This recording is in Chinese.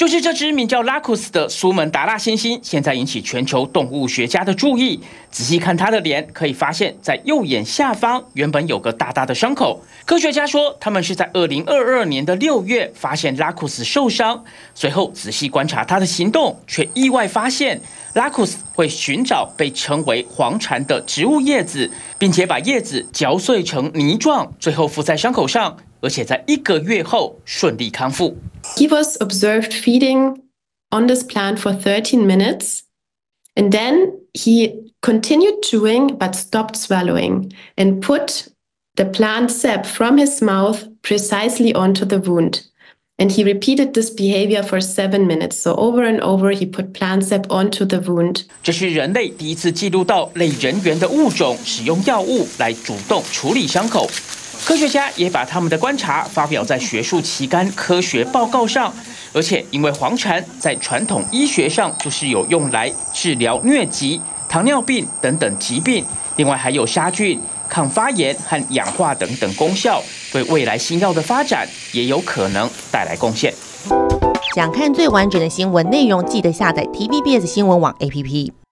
就是这只名叫拉库斯的苏门答腊猩猩，现在引起全球动物学家的注意。仔细看它的脸，可以发现在右眼下方原本有个大大的伤口。科学家说，他们是在2022年的6月发现拉库斯受伤，随后仔细观察它的行动，却意外发现拉库斯会寻找被称为黄蝉的植物叶子，并且把叶子嚼碎成泥状，最后敷在伤口上。 而且在1个月后顺利康复。 He was observed feeding on this plant for 13 minutes, and then he continued chewing but stopped swallowing and put the plant sap from his mouth precisely onto the wound. And he repeated this behavior for 7 minutes. So over and over, he put plant sap onto the wound. 这是人类第一次记录到类人猿的物种使用药物来主动处理伤口。 科学家也把他们的观察发表在学术期刊《科学报告》上，而且因为黄蝉在传统医学上就是有用来治疗疟疾、糖尿病等等疾病，另外还有杀菌、抗发炎和氧化等等功效，对未来新药的发展也有可能带来贡献。 想看最完整的新闻内容，记得下载 TVBS 新闻网 APP。